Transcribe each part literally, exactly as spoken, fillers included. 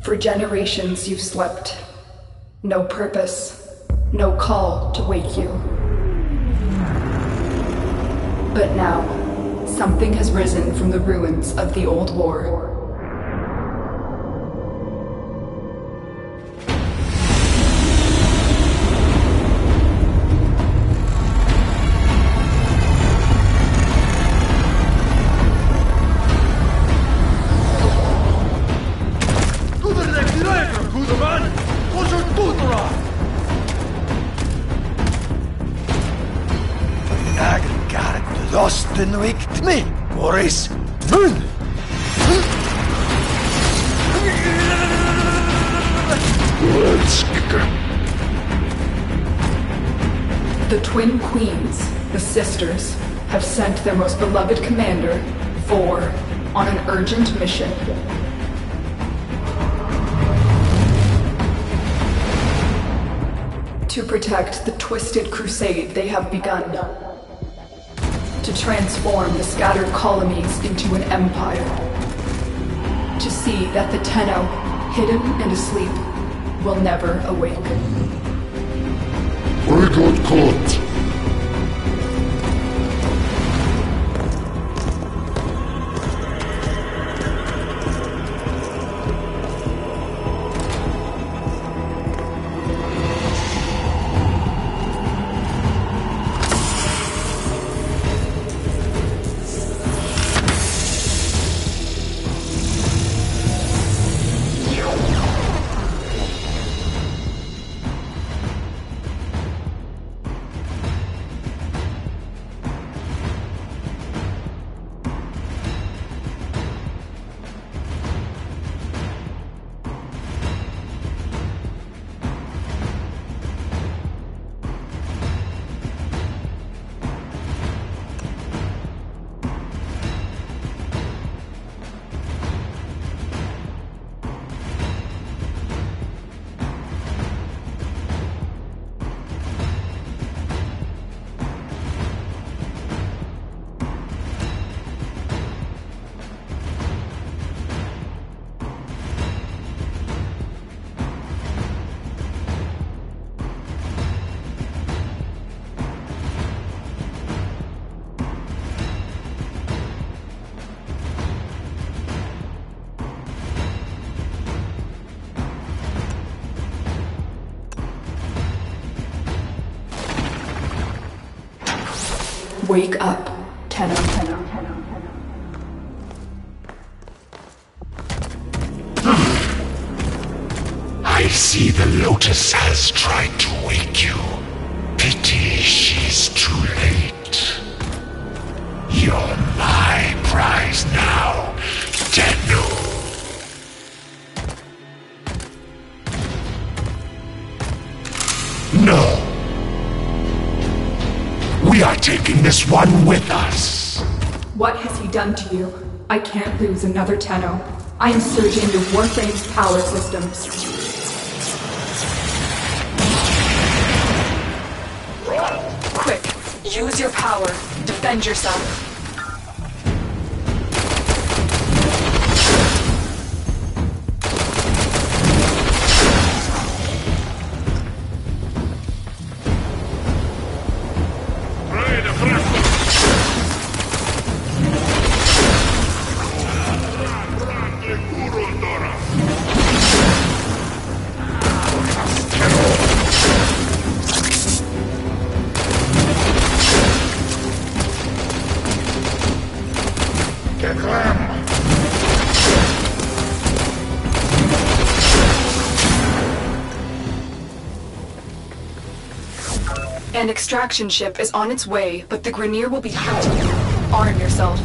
For generations you've slept. No purpose, no call to wake you. But now, something has risen from the ruins of the old war. Den wikt me, Boris. Mun! The Twin Queens, the Sisters, have sent their most beloved commander, Vor, on an urgent mission. To protect the twisted crusade they have begun. To transform the scattered colonies into an empire. To see that the Tenno, hidden and asleep, will never awake. I got caught. Wake up, Tenno, Tenno, Tenno, Tenno. I see the Lotus has tried to wake you. Pity she's too late. You're my prize now, Tenno. No. We are taking this one with us. What has he done to you? I can't lose another Tenno. I am surging into Warframe's power systems. Quick, use your power. Defend yourself. An extraction ship is on its way, but the Grineer will be hunting you. Arm yourself.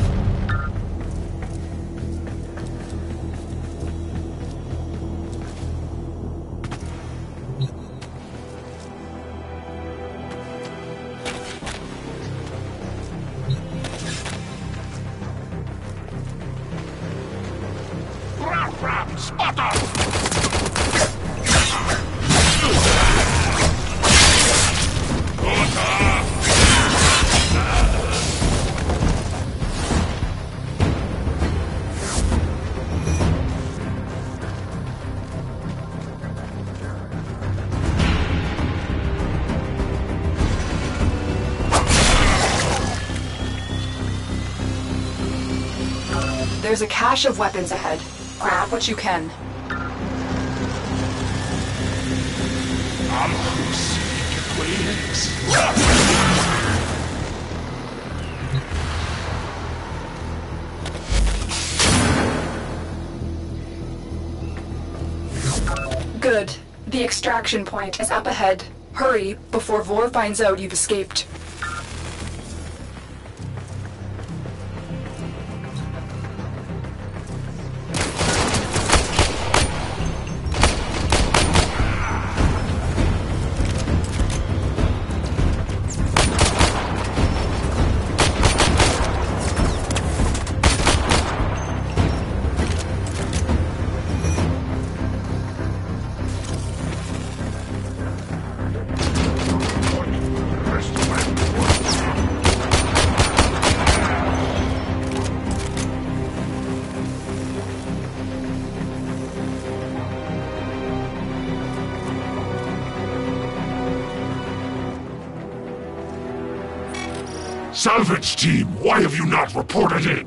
There's a cache of weapons ahead. Grab what you can. I'm who's wings. Good. The extraction point is up ahead. Hurry, before Vor finds out you've escaped. Salvage team, why have you not reported in?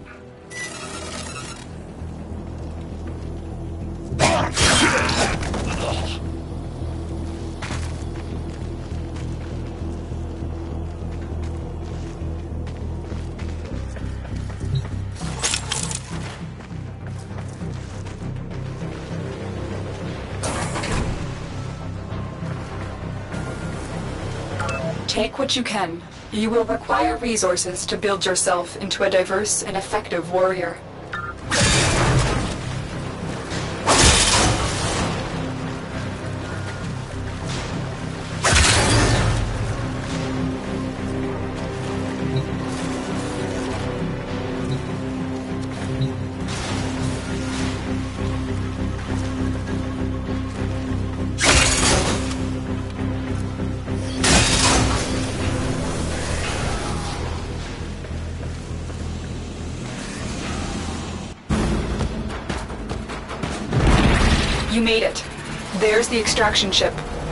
Take what you can. You will require resources to build yourself into a diverse and effective warrior. You made it. There's the extraction ship.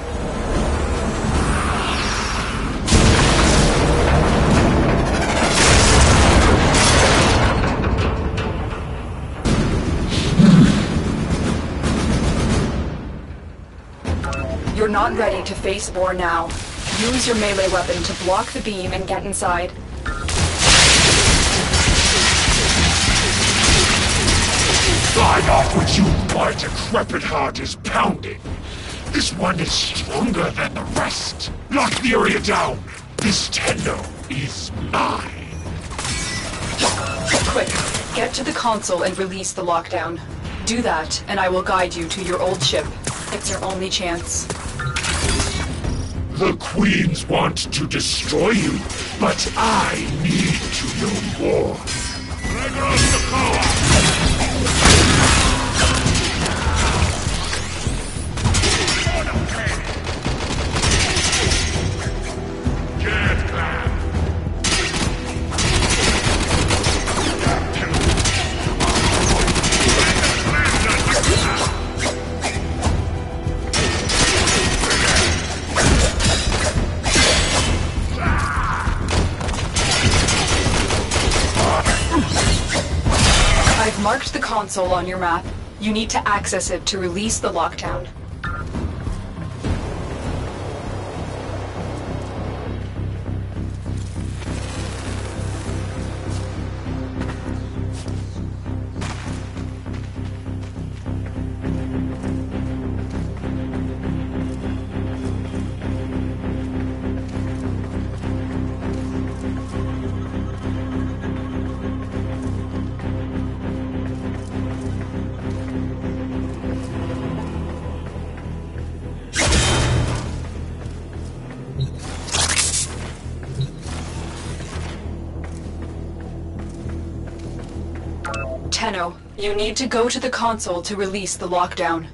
You're not ready to face Vor now. Use your melee weapon to block the beam and get inside. Slide off with you, my decrepit heart is pounding. This one is stronger than the rest. Lock the area down. This Tenno is mine. Quick, get to the console and release the lockdown. Do that, and I will guide you to your old ship. It's your only chance. The Queens want to destroy you, but I need to know more. Regulus the power! I've marked the console on your map. You need to access it to release the lockdown. Tenno, you need to go to the console to release the lockdown.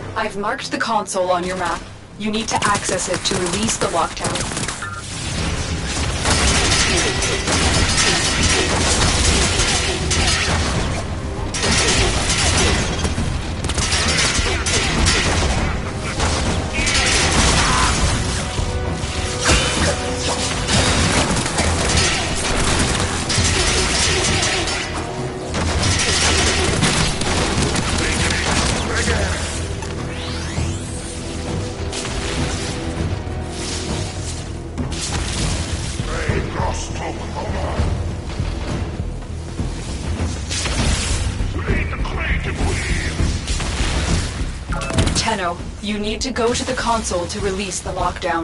I've marked the console on your map. You need to access it to release the lockdown. Tenno, you need to go to the console to release the lockdown.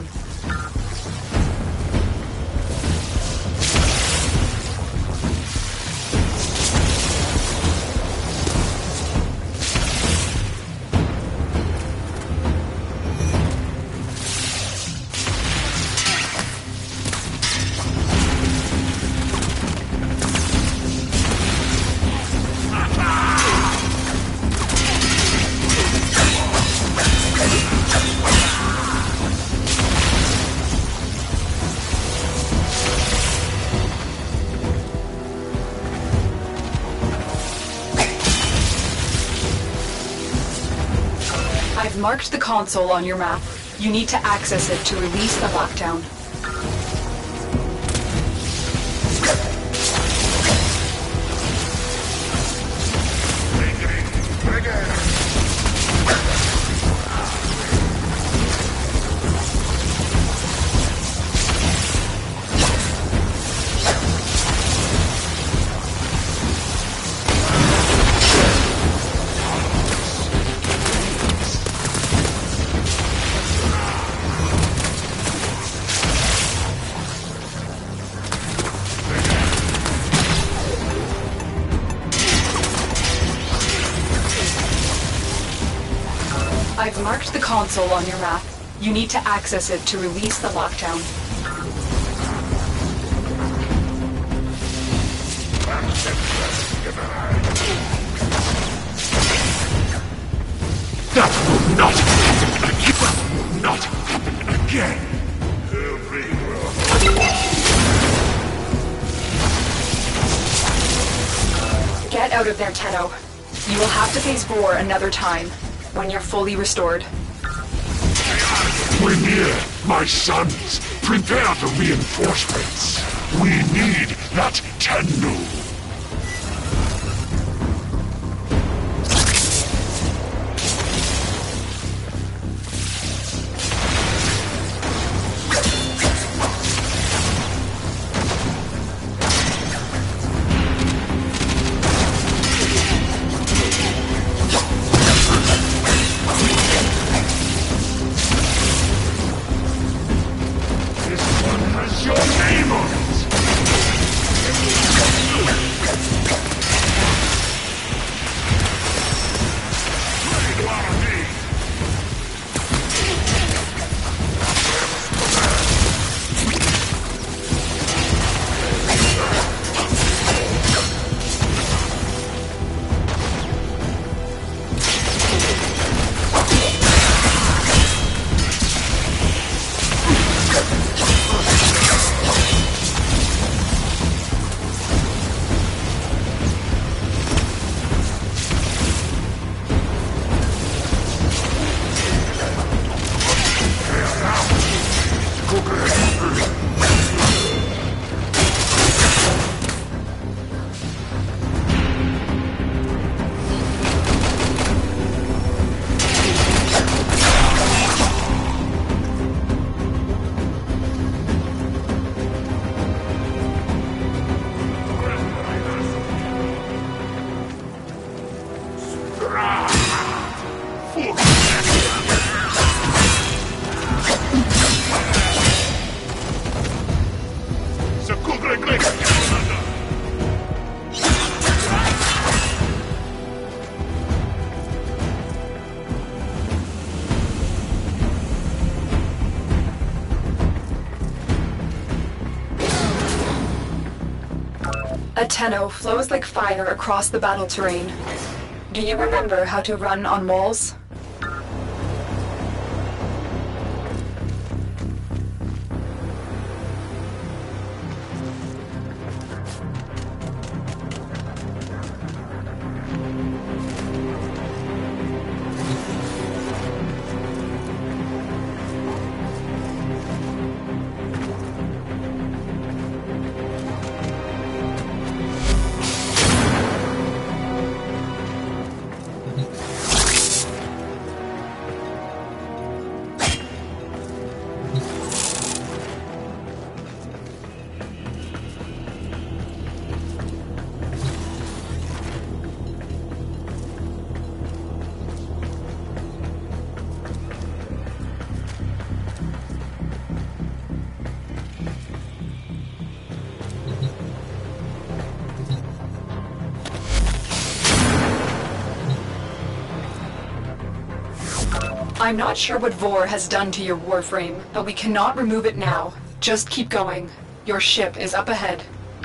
I've marked the console on your map. You need to access it to release the lockdown. I've marked the console on your map. You need to access it to release the lockdown. That will not happen again! That will not happen again! Get out of there, Tenno. You will have to face war another time, when you're fully restored. We're near, my sons. Prepare the reinforcements. We need that Tenno. Your name on it! A Tenno flows like fire across the battle terrain. Do you remember how to run on walls? I'm not sure what Vor has done to your warframe, but we cannot remove it now. Just keep going. Your ship is up ahead.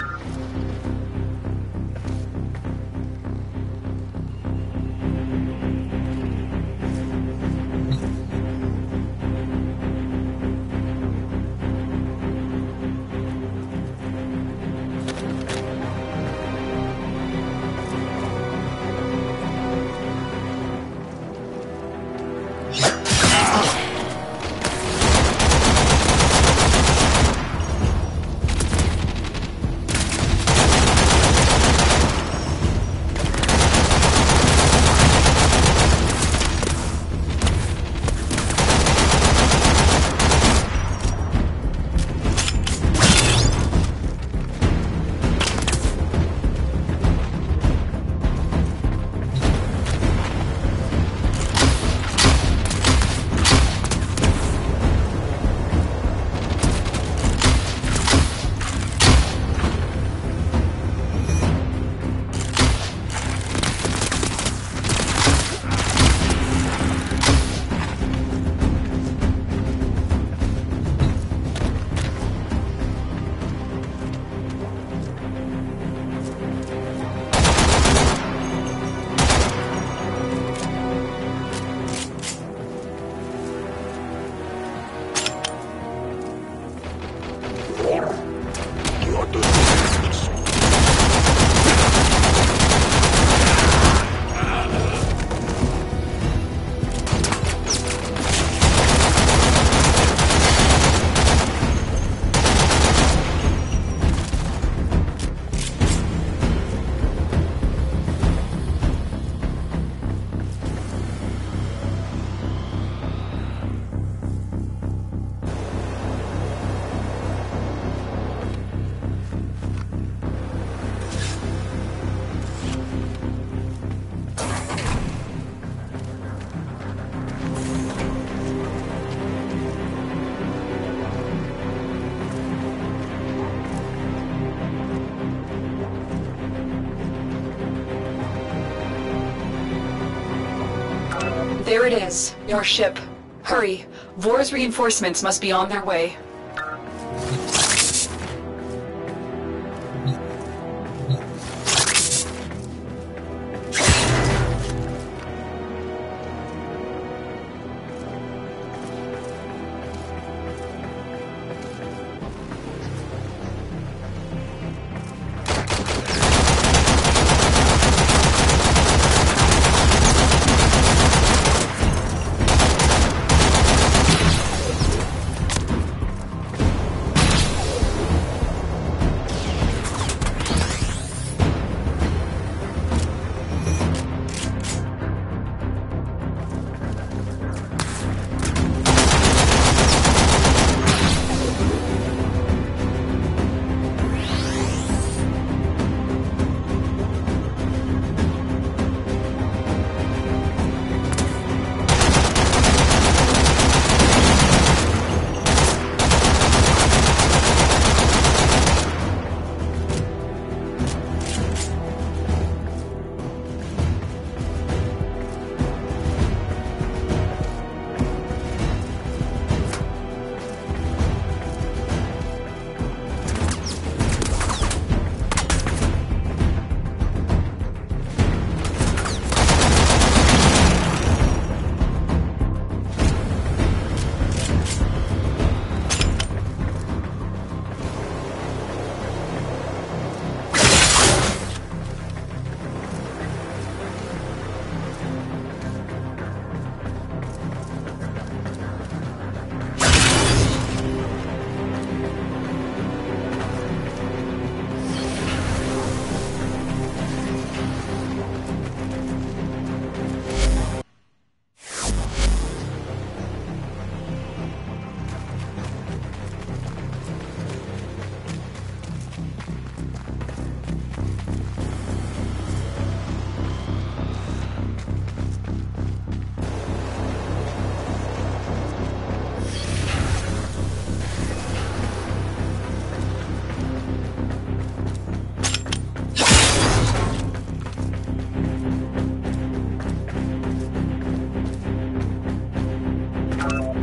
There it is, your ship. Hurry, Vor's reinforcements must be on their way.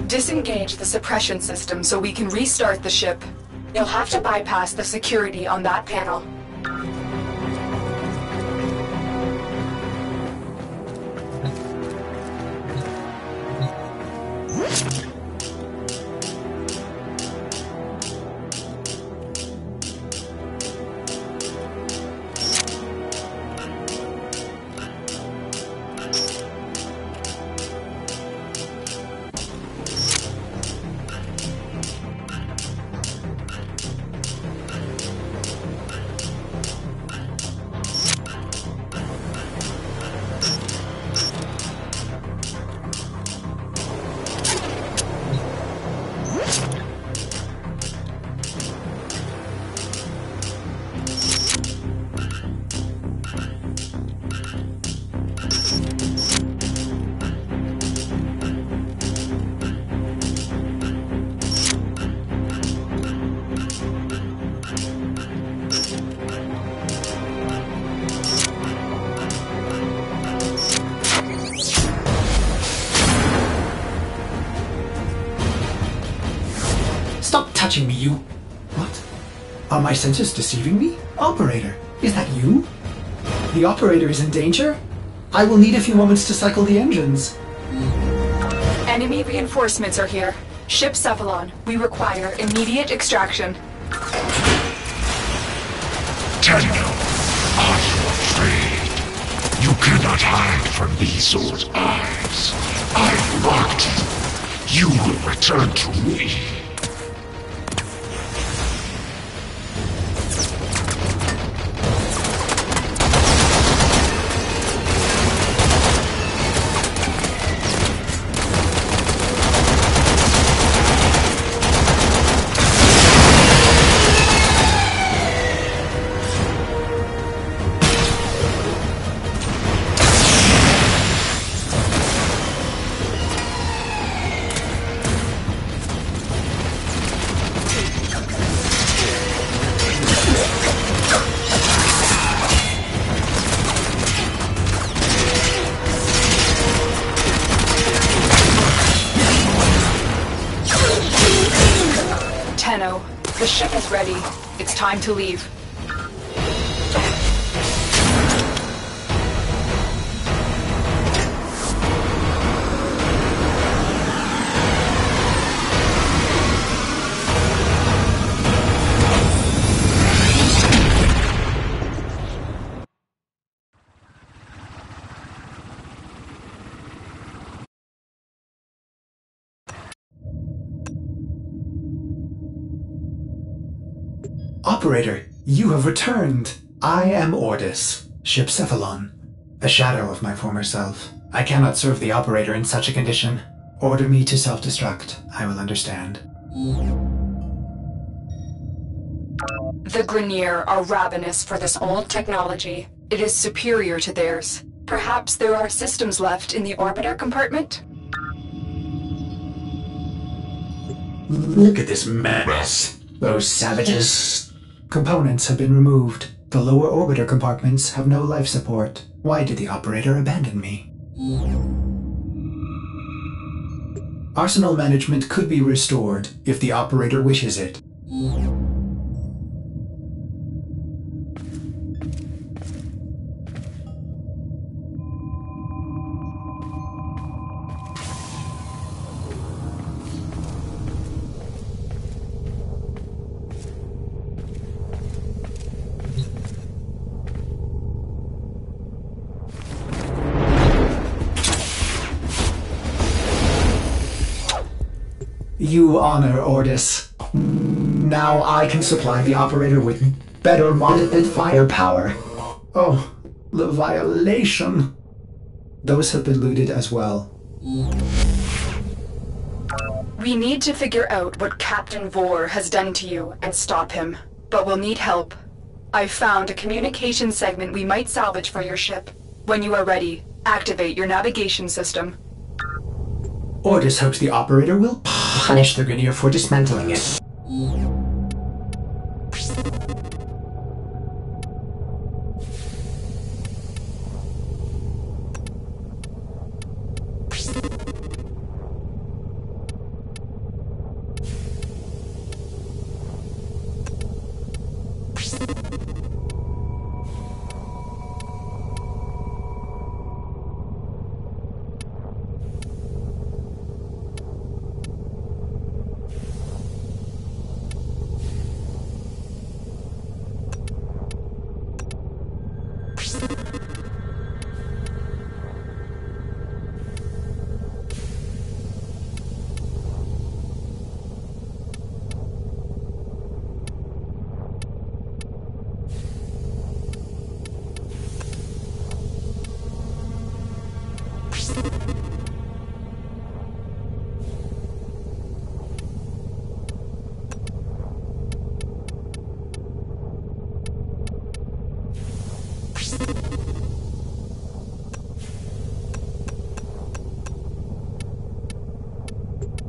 Disengage the suppression system so we can restart the ship. You'll have to bypass the security on that panel. Stop touching me, you... What? Are my senses deceiving me? Operator, is that you? The operator is in danger? I will need a few moments to cycle the engines. Enemy reinforcements are here. Ship Cephalon, we require immediate extraction. Tenno, are you afraid? You cannot hide from these old eyes. I've marked you. You will return to me. Tenno, the ship is ready. It's time to leave. Operator, you have returned. I am Ordis, Ship Cephalon, a shadow of my former self. I cannot serve the operator in such a condition. Order me to self-destruct. I will understand. The Grineer are ravenous for this old technology. It is superior to theirs. Perhaps there are systems left in the orbiter compartment? Look at this mess. Those savages. Components have been removed. The lower orbiter compartments have no life support. Why did the operator abandon me? Arsenal management could be restored if the operator wishes it. You honor Ordis. Now I can supply the operator with better modded firepower. Oh, the violation. Those have been looted as well. We need to figure out what Captain Vor has done to you and stop him. But we'll need help. I've found a communication segment we might salvage for your ship. When you are ready, activate your navigation system. Ordis hopes the operator will punish the Grineer for dismantling it.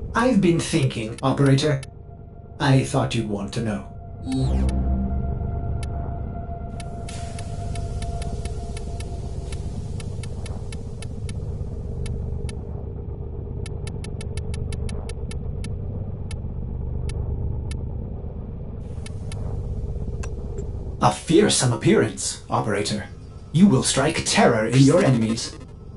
I've been thinking, Operator. I thought you'd want to know. A fearsome appearance, Operator. You will strike terror in your enemies.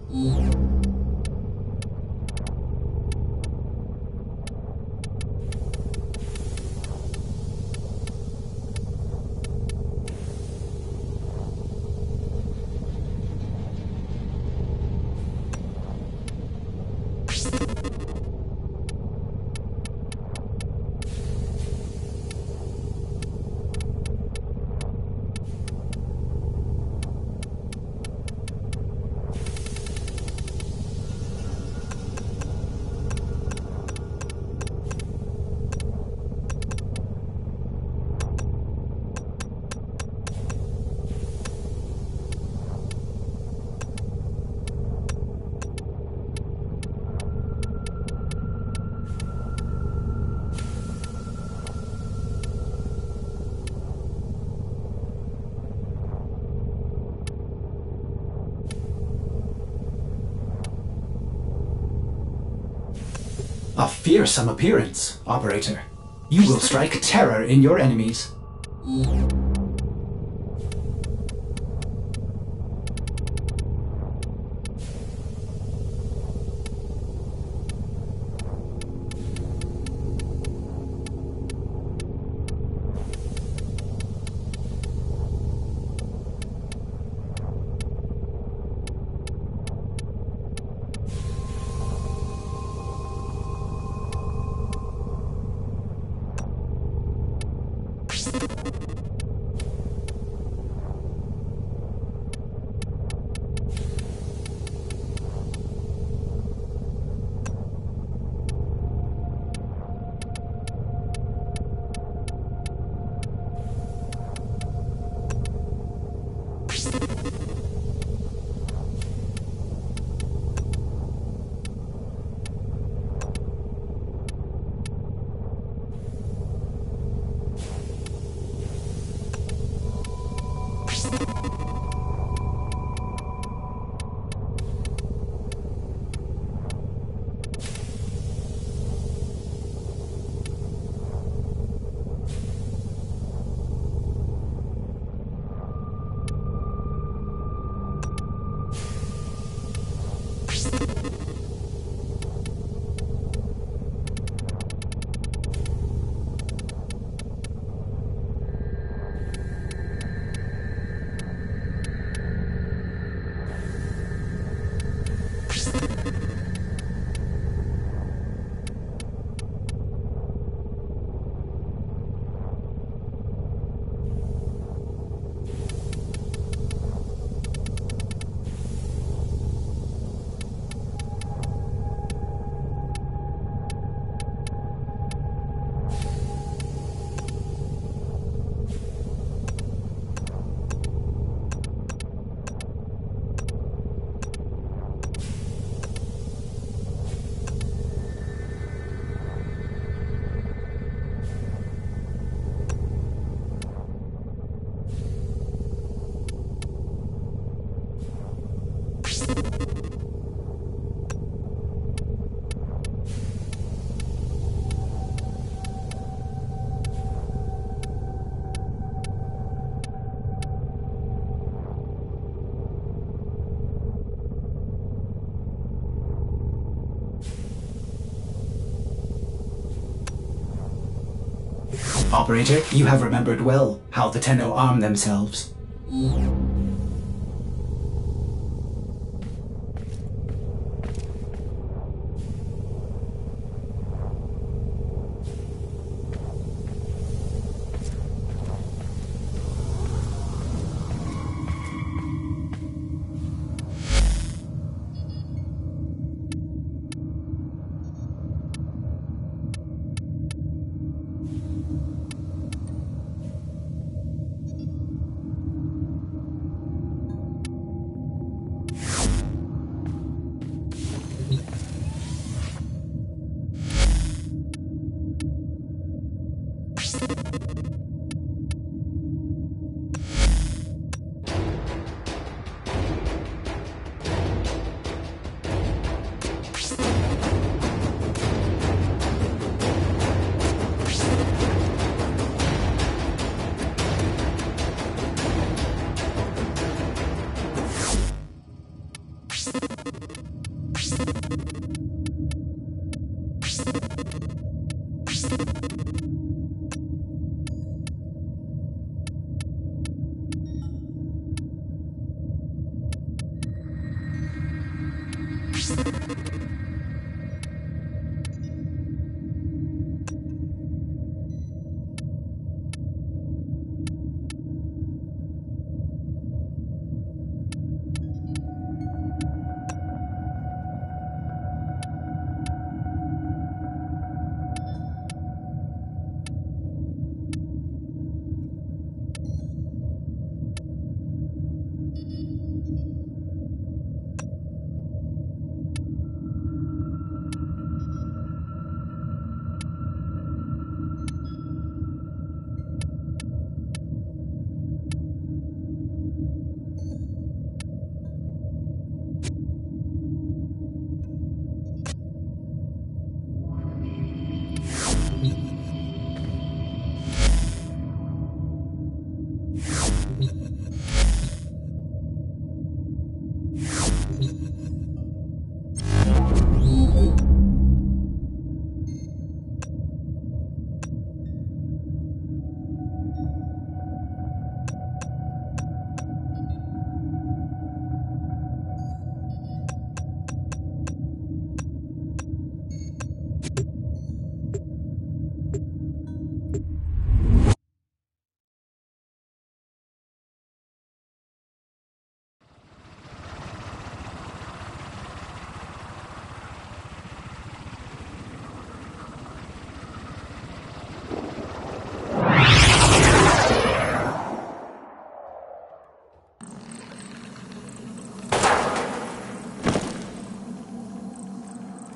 A fearsome appearance, Operator. You will strike terror in your enemies. Operator, you have remembered well how the Tenno arm themselves.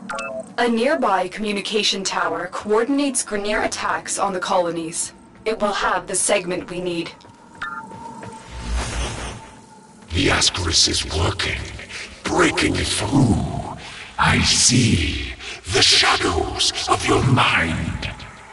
A nearby communication tower coordinates Grineer attacks on the colonies. It will have the segment we need. The Ascaris is working, breaking through. I see the shadows of your mind.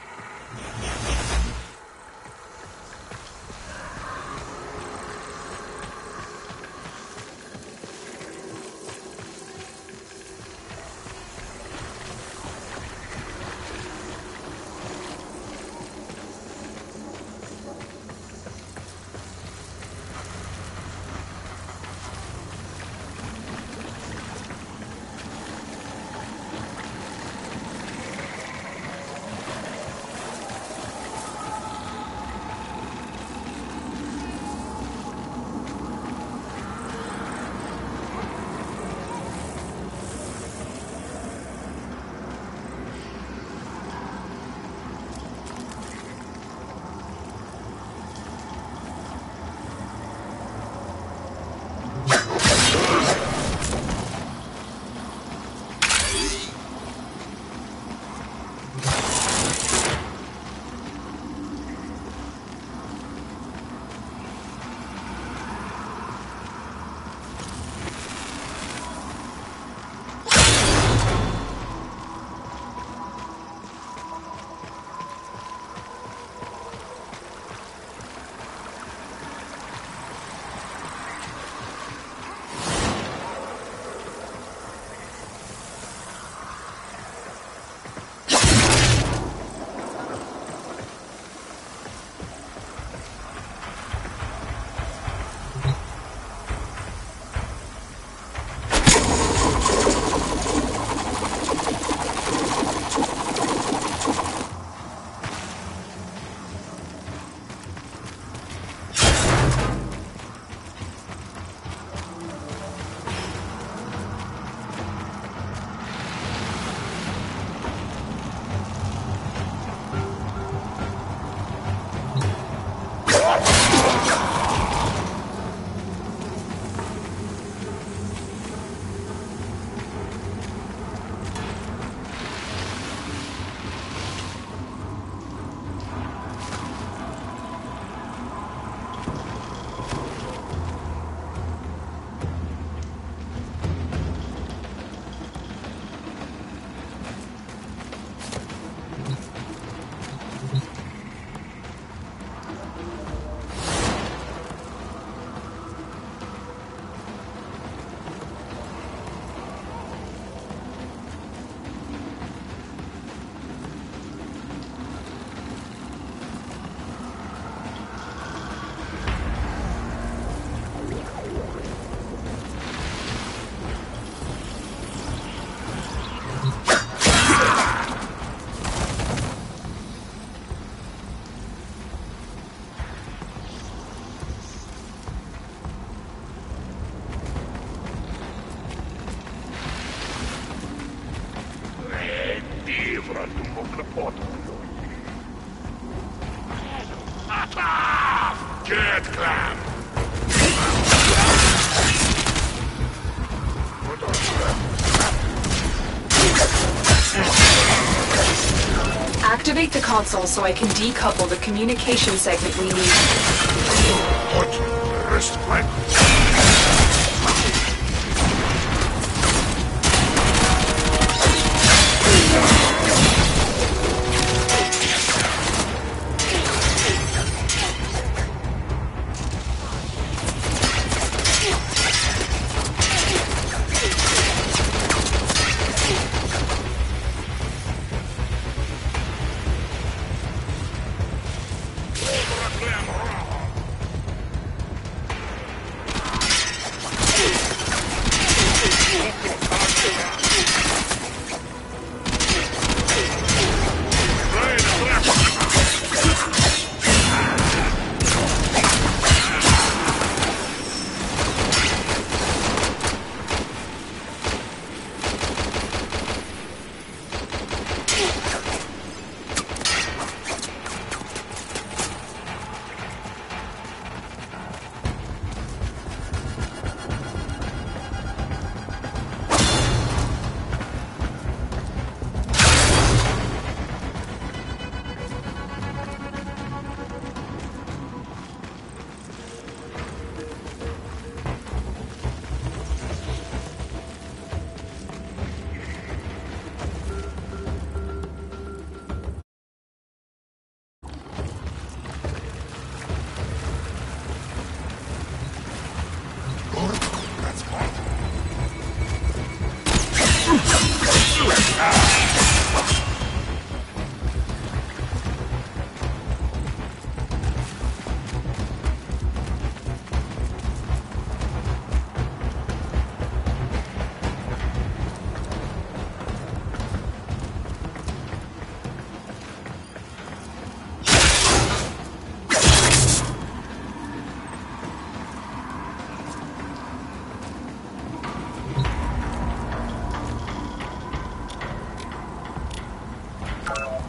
Get clam! Activate the console so I can decouple the communication segment we need. What? Rest plan.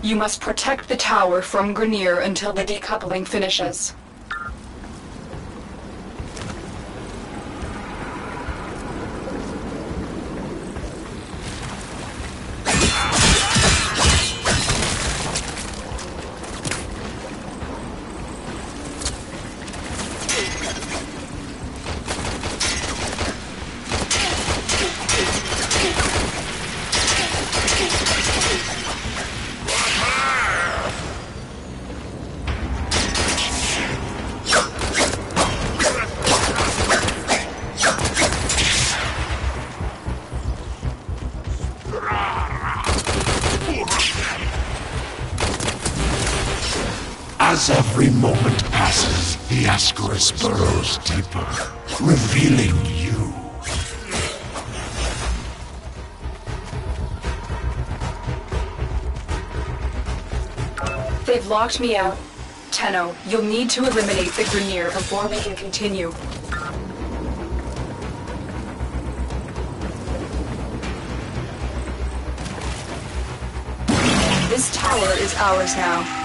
You must protect the tower from Grineer until the decoupling finishes. As every moment passes, the Ascaris burrows deeper, revealing you. They've locked me out. Tenno, you'll need to eliminate the Grineer before we can continue. This tower is ours now.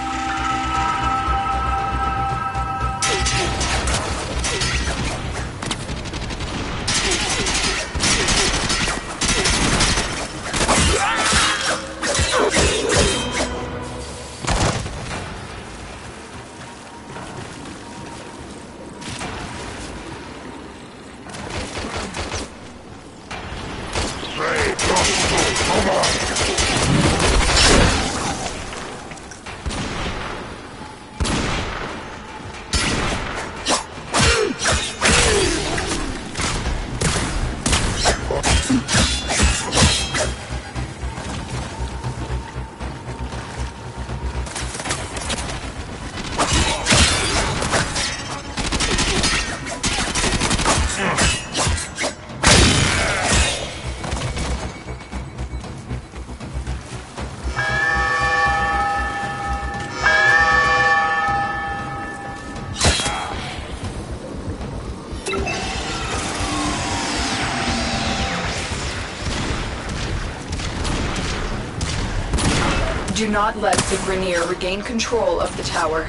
Do not let the Grineer regain control of the tower.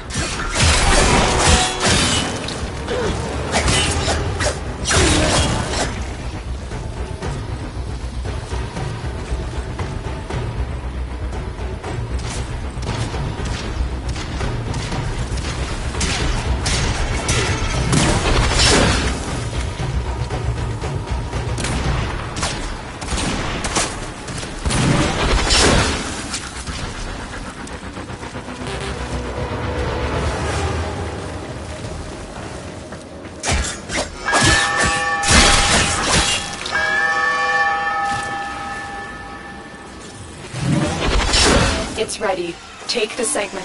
It's ready. Take the segment.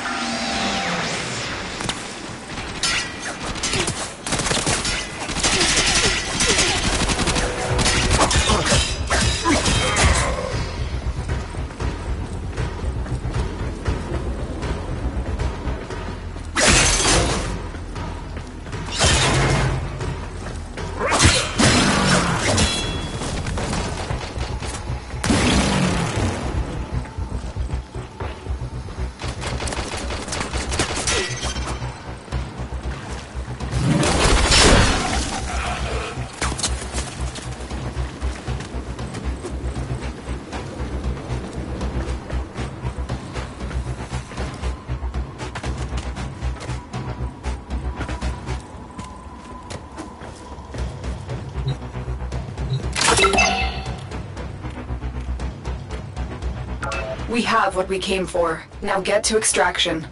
We have what we came for. Now get to extraction.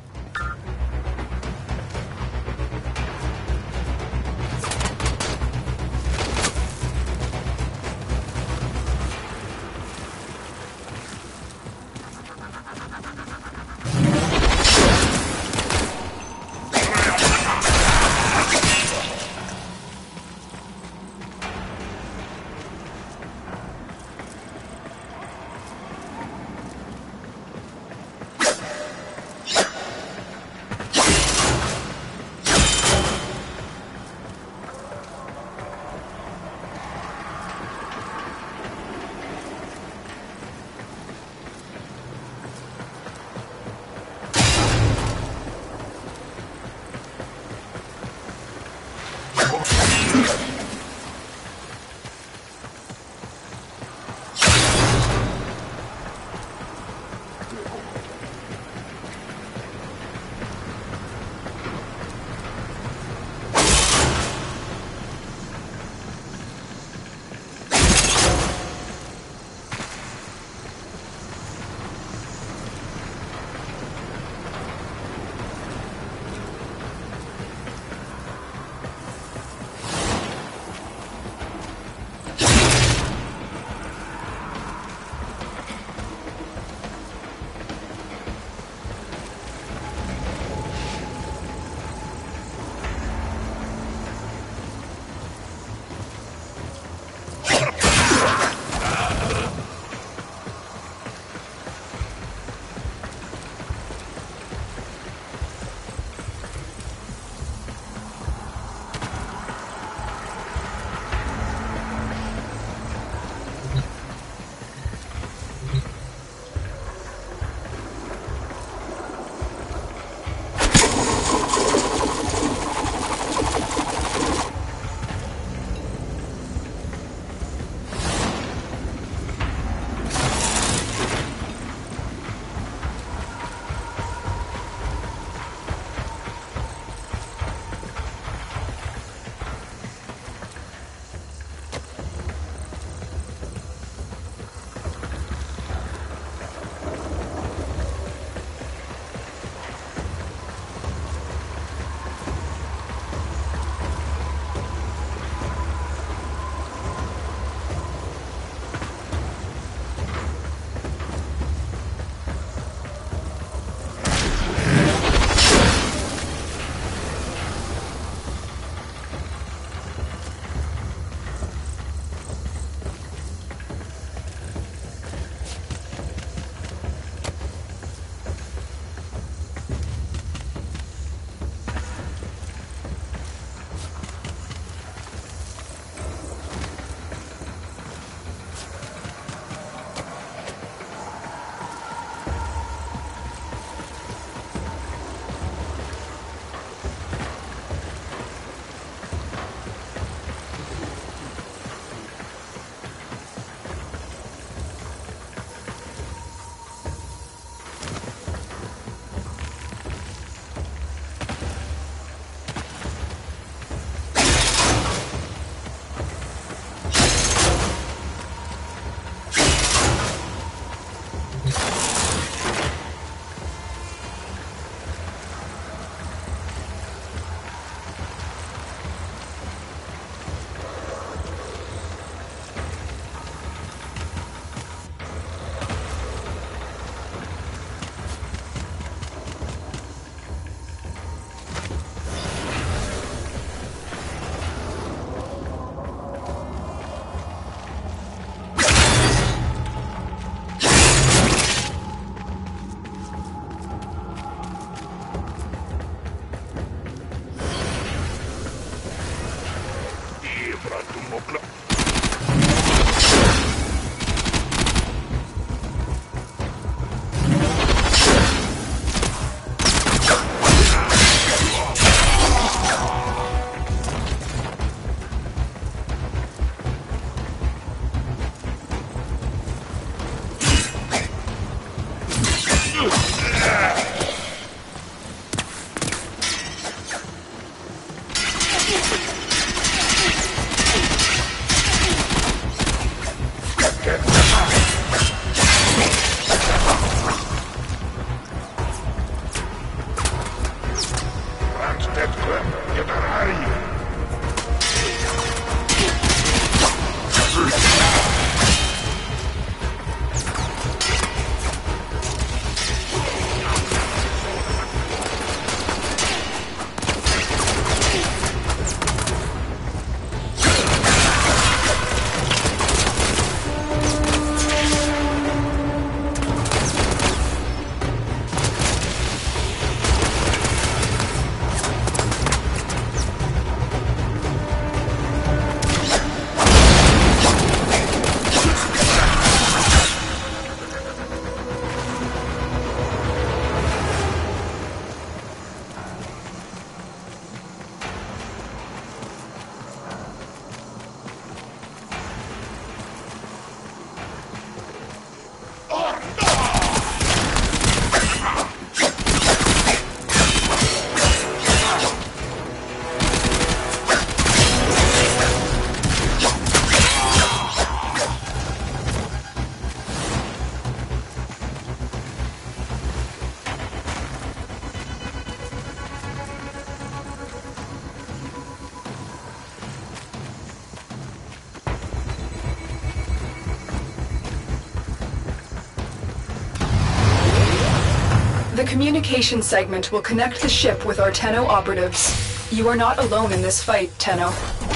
The communication segment will connect the ship with our Tenno operatives. You are not alone in this fight, Tenno.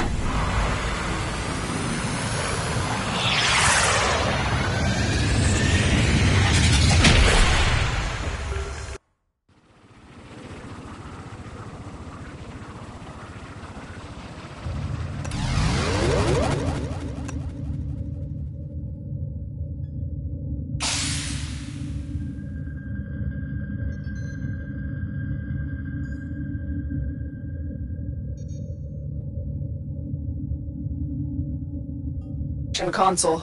Console.